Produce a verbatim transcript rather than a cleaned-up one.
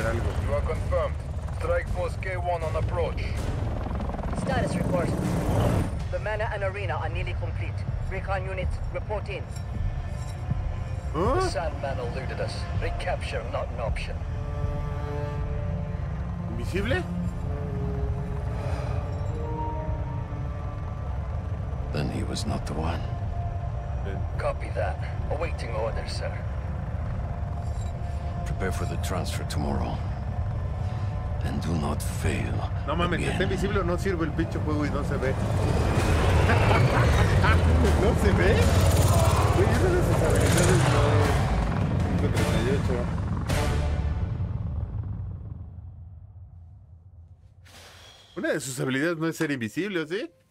ver algo. You are confirmed. Strike Force K one on approach. Status report. The mana and arena are nearly complete. Recon units, report in. ¿Ah? The Sandman eluded us. Recapture not an option. ¿Invisible? Then he was not the one. Copy that. Awaiting orders, sir. Prepare for the transfer tomorrow. And do not fail. No mames, que again. esté invisible o no sirve el pinche juego y no se ve. ¿No se ve? Güey, una de sus habilidades no es cinco treinta y ocho. Una de sus habilidades no es ser invisible, ¿o sí?